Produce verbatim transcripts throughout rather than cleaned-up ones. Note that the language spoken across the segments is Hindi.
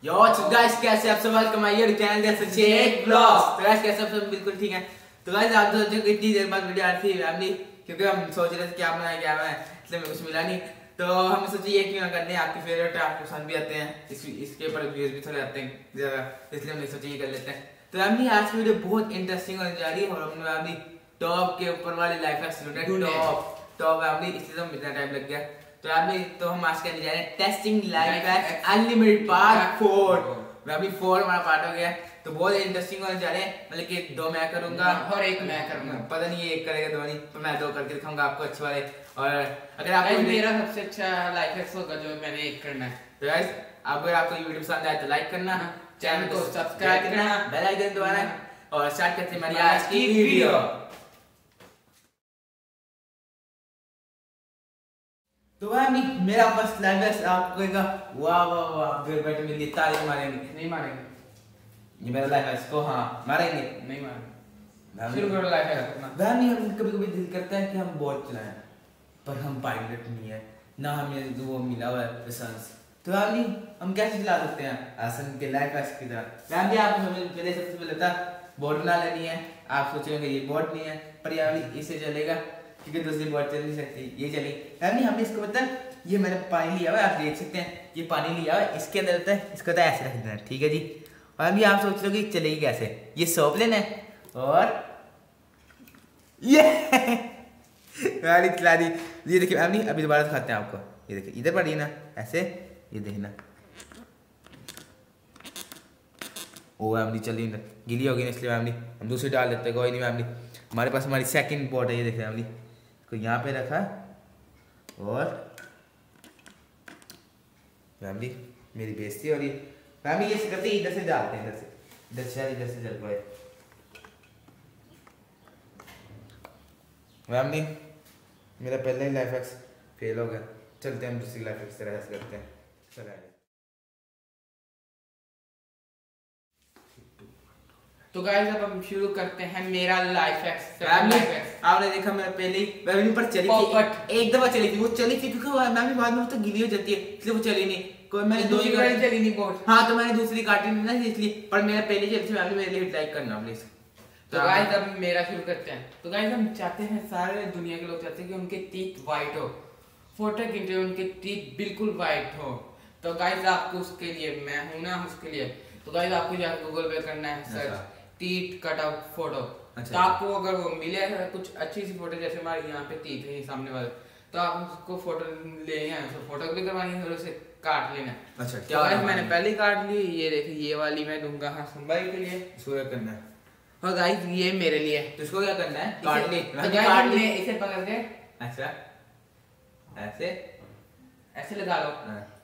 यो गाइस कैसे आप सब वेलकम आइए चैनल दे सचेत ब्लॉग्स। तो गाइस कैसे आप सब बिल्कुल ठीक है। तो गाइस आप तो जो इतनी देर बाद वीडियो आ रही थी फैमिली, क्योंकि हम सोच रहे थे क्या बनाए क्या बनाए, इसलिए हमें कुछ मिला नहीं। तो हम सोचे ये क्यों ना करने, आपकी फेवरेट आपको पसंद भी आते हैं, इस इसके ऊपर व्यूज भी थोड़े आते हैं ज़्यादा, इसलिए हमने सोचा ये कर लेते हैं। तो फैमिली आज की वीडियो बहुत इंटरेस्टिंग होने जा रही है और हमने फैमिली टॉप के ऊपर वाले life hacks top top family, इसलिए तो इतना टाइम लग गया। तो अभी तो हम आज करने जा रहे हैं testing life hack unlimited part four. अभी फोर हमारा पार्ट हो गया, तो बहुत इंटरेस्टिंग होने जा रहे हैं। मतलब कि दो मैं करूंगा और एक मैं करूंगा, पता नहीं ये एक करेगा दो नहीं, तो मैं दो करके दिखाऊंगा आपको अच्छे वाले। और अगर आपको मेरा सबसे अच्छा लाइफ हैक होगा जो मैंने एक करना है। तो गाइस अगर आपको ये वीडियो पसंद आए तो लाइक करना, चैनल को सब्सक्राइब करना, बेल आइकन दबाना और स्टार्ट करते हैं हमारी आज की वीडियो। तो भाई मेरा फर्स्ट लाइफ हैक आपको कहेगा वाह वाह वाह, घर बैठे मेरे लिए ताली मारेंगे। नहीं मारेंगे, ये मेरा लाइफ हैक को हाँ मारेंगे, नहीं मारेंगे। शुरू करो लाइफ हैक अपना। वह नहीं, हम कभी कभी दिल करता है कि हम बोट चलाएं, पर हम पायलट नहीं है ना, हमें वो मिला हुआ है लाइसेंस। तो यार नहीं हम कैसे चला सकते हैं आसन के लाइफ हैक की तरह। यार भी आप पहले सबसे पहले था बोट बना लेनी है। आप सोचेंगे ये बोट नहीं है, पर यार इसे चलेगा क्योंकि दूसरी बोट चल नहीं सकती, ये चली। यार नहीं हमने इसको मतलब ये मैंने पानी लिया हुआ है, आप देख सकते हैं ये पानी लिया हुआ है, इसके अंदर होता है, इसको तो ऐसे रख देना है, ठीक है जी। और अभी आप सोच रहे हो कि चलेगी कैसे, ये सौंप लेना है और ये गाड़ी चला दी। ये देखिए अभी अभी दोबारा दिखाते हैं आपको, ये देखिए इधर पड़ी ना ऐसे, ये देखना ओ फैमिली चली ना गीली होगी ना, इसलिए फैमिली हम दूसरी डाल देते हैं। कोई नहीं फैमिली, हमारे पास हमारी सेकंड बोट है, ये देखिए फैमिली को यहाँ पे रखा और फैमिली मेरी बेइज्जती हो रही है। फैमिली ये करते इधर से डालते हैं, इधर से इधर से इधर से चल पाए। फैमिली मेरा पहले ही लाइफ हैक्स फेल हो गया, चलते हैं हम दूसरी लाइफ हैक्स तरह से करते हैं। चला तो गाइस अब हम शुरू करते हैं मेरा लाइफ हैक। आपने देखा मैं पहले ही वेबिनी पर चली थी, एक दफा चली थी, वो चली थी क्योंकि मैं भी बाद में तो गीली हो जाती है, इसलिए वो चली नहीं। कोई मैंने तो दूसरी गाड़ी चली नहीं बोट। हाँ तो मैंने दूसरी काटी नहीं ना इसलिए, पर मेरा पहले चली थी। मैं भी मेरे लिए लाइक करना प्लीज। तो गाइस अब मेरा शुरू करते हैं। तो गाइस हम चाहते हैं, सारे दुनिया के लोग चाहते हैं कि उनके टीथ वाइट हो, फोटो खींचे उनके टीथ बिल्कुल वाइट हो। तो गाइस आपको उसके लिए मैं हूं ना, उसके लिए तो गाइस आपको जाकर गूगल पे करना है search teeth cut out photo. तो आपको अगर वो मिले कुछ अच्छी सी फोटो, जैसे हमारे यहाँ पे टीथ है सामने वाले, तो आप उसको फोटो ले आए, उसको फोटो भी करवानी है और उसे काट लेना। अच्छा क्या तो मैंने पहले काट ली, ये देखिए ये वाली मैं दूंगा हसन भाई के लिए, इसको क्या करना है। और गाइस ये मेरे लिए, तो इसको क्या करना है, काट ली तो काट ली, इसे पकड़ के अच्छा ऐसे ऐसे लगा लो।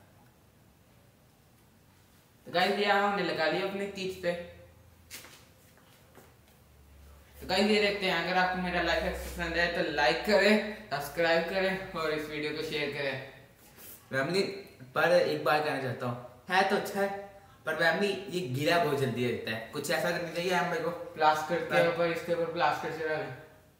तो गाइस ये हमने लगा लिया अपने टीथ पे। तो गाइस ये देखते हैं, अगर आपको मेरा लाइफ हैक पसंद है तो लाइक करें, सब्सक्राइब करें और इस वीडियो को शेयर करें। फैमिली पर एक बात कहना चाहता हूँ, है तो अच्छा है पर फैमिली ये गीला बहुत जल्दी रहता है, कुछ ऐसा करना चाहिए हम मेरे को। प्लास्टर के ऊपर, इसके ऊपर प्लास्टर चढ़ा लें।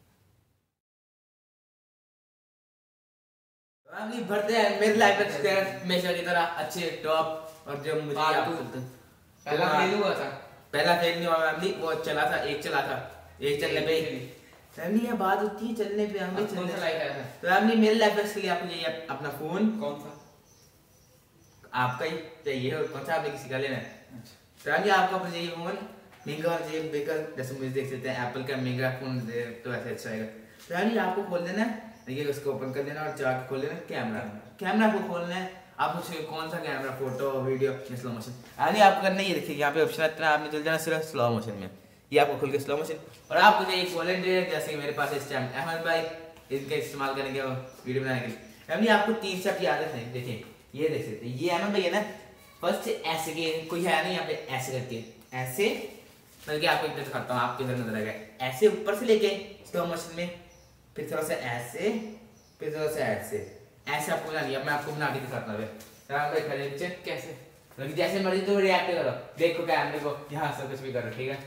फैमिली भरते हैं मेरे लाइफ हैक हमेशा की तरह अच्छे टॉप। और जो मुझे याद पहला फेल हुआ था, पहला फेल नहीं हुआ फैमिली, वो चला था, एक चला था, एक चलने पे फैमिली ये बात होती है चलने पे हम भी चलने है। तो फैमिली मेरे लाइफ हैक के लिए आपको ये अपना फोन, कौन सा आपका ही चाहिए और कौन सा आपने किसी का लेना है। फैमिली आपको अपना चाहिए फोन महंगा और चाहिए बेकार, जैसे मुझे देख सकते हैं एप्पल का महंगा फोन तो ऐसे अच्छा आएगा। फैमिली आपको खोल देना है, ये उसको ओपन कर देना और जाके खोल देना कैमरा, कैमरा आपको खोलना है। आप पूछे कौन सा कैमरा, फोटो वीडियो या स्लो मोशन। यानी आपको करना ये देखिए यहाँ पे ऑप्शन आता है, आपने चल जाना सिर्फ स्लो मोशन में, ये आपको खुल के स्लो मोशन। और आपको चाहिए एक वॉलंटियर, जैसे मेरे पास इस टाइम अहमद भाई, इनका इस्तेमाल करेंगे वीडियो बनाने के लिए। फैमिली आपको तीन स्टेप याद रखने, देखिए ये देख सकते हैं, ये अहमद भाई है ना, फर्स्ट ऐसे के कोई है नहीं यहाँ पे, ऐसे करके ऐसे, बल्कि आपको एक दिखाता हूँ, आपके इधर नजर आएगा, ऐसे ऊपर से लेके स्लो मोशन में, फिर थोड़ा सा ऐसे, फिर थोड़ा सा ऐसे, ऐसे आपको बना लिया। मैं आपको बना के दिखाता हूँ खड़े चेक कैसे, जैसे मर्जी तो रिएक्ट करो, देखो कैमरे को यहाँ सब कुछ भी करो, ठीक है।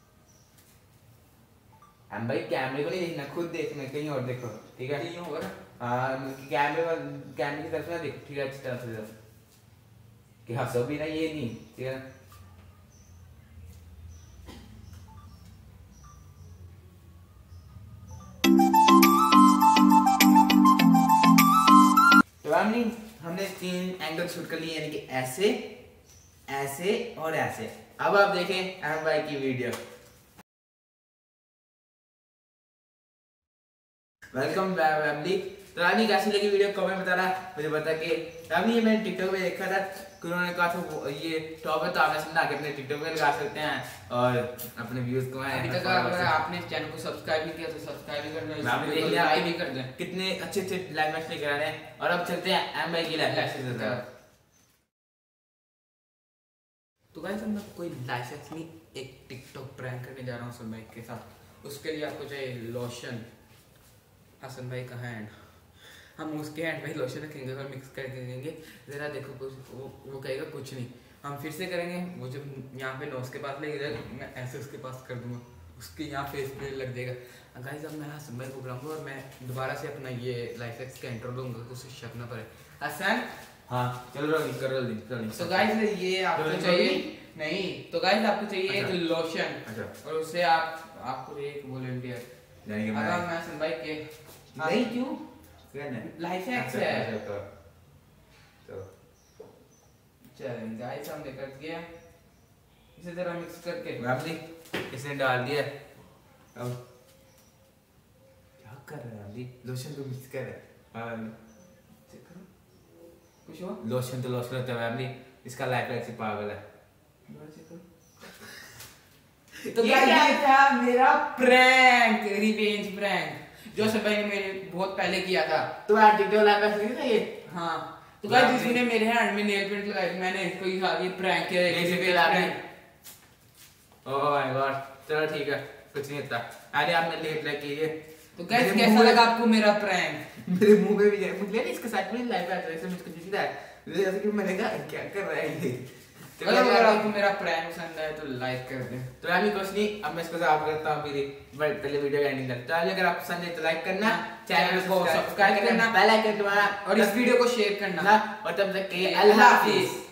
हम भाई कैमरे को नहीं देखना, खुद देखना, कहीं और देखो, ठीक है। ये होगा ना, हाँ कैमरे कैमरे की तरफ ना देख, ठीक है, अच्छी तरह से कि हंसो भी ना, ये नहीं, ठीक है। तो हमने हमने तीन एंगल शूट कर लिए, यानी कि ऐसे, ऐसे और ऐसे। अब आप देखें अहम भाई की वीडियो। Welcome back family. तो रानी कैसी लगी वीडियो कमेंट बताना मुझे, बता के। रानी ये मैंने टिकटॉक पे देखा था कि उन्होंने कहा था ये टॉप है तो आप ऐसे बना के अपने टिकटॉक पे लगा सकते हैं और अपने व्यूज को अभी तक अगर आपने चैनल को सब्सक्राइब नहीं किया तो सब्सक्राइब भी कर दें, आपने देख लिया लाइक भी कर दें। कितने अच्छे अच्छे लाइव मैच लेकर आ रहे हैं। और अब चलते हैं एम भाई की लाइव मैच। तो गाइस हम कोई लाइसेंस नहीं, एक टिकटॉक प्रैंक करने जा रहा हूँ हसन भाई के साथ। उसके लिए आपको चाहिए लोशन, हसन भाई का हैंड, हम उसके हैंड में लोशन रखेंगे और मिक्स करके देंगे। ज़रा देखो कुछ वो, वो कहेगा कुछ नहीं, हम फिर से करेंगे। वो जब यहाँ पे नोज के पास लेके मैं ऐसे उसके पास कर दूंगा, उसके यहाँ फेस पे लग जाएगा। गाइस अब मैं हसन भाई को बुलाऊंगा और मैं दोबारा से अपना ये लाइसेंस का इंट्रो दूंगा, उसे शक ना पड़े। हसन हाँ चलो रोलिंग कर रोलिंग रोलिंग। तो गाइस ये आपको चाहिए नहीं, तो गाइस आपको चाहिए एक लोशन। अच्छा। और उससे आप आपको एक वॉलंटियर, यानी कि अगर मैं हसन भाई के नहीं क्यों लाइफ हैक्स अच्छा, है। अच्छा, तो तो चलें गाइस हमने कर दिया, इसे जरा मिक्स करके रामली इसने डाल दिया। अब क्या कर रहा है रामली? लोशन तो मिक्स कर रहा है। चेक करो कुछ हुआ। लोशन तो लोशन होता है रामली, इसका लाइफ ऐसे पागल है। दोबारा चेक करो। तो गाइस ये था मेरा प्रैंक, रिवेंज प्रैंक जो सब भाई ने मेरे बहुत पहले किया था। तो यार टिकटॉक लाइव मैच नहीं था ये? हाँ तो गाइस जिसने मेरे हैंड में नेल पेंट लगाई थी, मैंने इसको ही ये प्रैंक किया है, इसे पे प्रैंक। ओह माय गॉड, चलो ठीक है, कुछ नहीं होता। अरे आपने लेट लग कीजिए। तो गाइस कैसा लगा आपको मेरा प्रैंक? मेरे मुंह में भी जाए, मुझे नहीं इसके साथ में लाइव मैच ऐसे मुझको दिखता है जैसे कि मैंने कहा क्या कर रहा है ये। तो अगर आपको मेरा प्रैंक पसंद आए तो लाइक कर दें। तो यानी कुछ नहीं, अब मैं इसको साफ करता हूँ मेरी पहले वीडियो का एंडिंग करता हूँ। अगर आप पसंद है तो लाइक करना, चैनल को सब्सक्राइब करना, बेल आइकन दबाना और इस वीडियो को शेयर करना ना। और तब तक के लिए अल्लाह हाफिज।